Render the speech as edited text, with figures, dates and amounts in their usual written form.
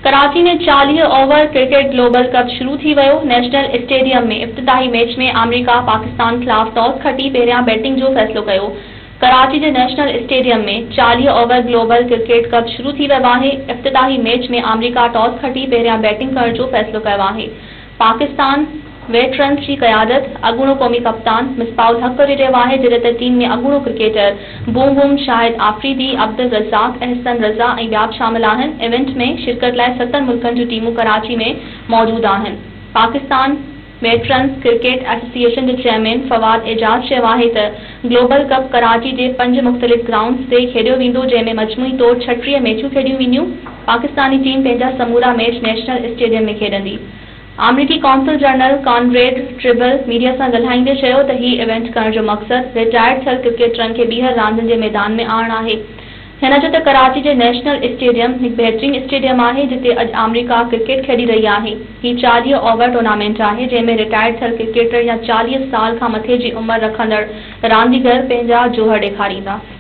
कराची में 40 over cricket global कप शुरू थी वियो। नेशनल स्टेडियम में इफ्तिताही मैच में अमेरिका पाकिस्तान खिलाफ टॉस खटी पहिरियां बैटिंग जो फ़ैसिलो कयो। कराची के नेशनल स्टेडियम में 40 ओवर ग्लोबल क्रिकेट कप शुरू थी वियो आहे। इफ्तिताही मैच में अमेरिका टॉस खटी पहिरियां बैटिंग करण जो फ़ैसिलो कयो आहे। पाकिस्तान वेटरन्स की क़यादत अॻूणो क़ौमी कप्तान मिसबाहुल हक़ करे रहियो आहे, जॾहिं त टीम में अॻूणो cricketer boom boom, Shahid Afridi, Abdul Razzaq, Ahsan Raza ऐं ॿिया बि शामिल आहिनि। इवेंट में शिरकत लाइ 7 मुल्कनि जूं टीमूं कराची में मौजूद आहिनि। पाकिस्तान वेटरन्स क्रिकेट एसोसिएशन के चेयरमैन फवाद एजाज चयो आहे त ग्लोबल कप कराची के 5 मुख़्तलिफ़ ग्राउंड्स ते खेॾियो वेंदो, जंहिं में मजमूई तौर 36 मैचूं खेॾियूं वेंदियूं। पाकिस्तानी टीम पंहिंजा समूरा मैच नेशनल स्टेडियम में खेॾंदी। अमरीकी consul general Conrad Tribble media से ॻाल्हाईंदे चयो त हीउ इवेंट करण जो मक़सद रिटायर्ड थियल क्रिकेटरनि खे ॿीहर रांदियुनि जे मैदान में आणणु आहे। हिन जो त कराची जे नेशनल स्टेडियम हिकु बहितरीन स्टेडियम आहे, जिते अॼु अमेरिका क्रिकेट खेॾी रही आहे। हीउ 40 ओवर टूर्नामेंट आहे, जंहिं में रिटायर्ड थियल क्रिकेटर या 40 साल खां मथे जी उमिरि रखंदड़ रांदीगर पंहिंजा जोहर ॾेखारींदा।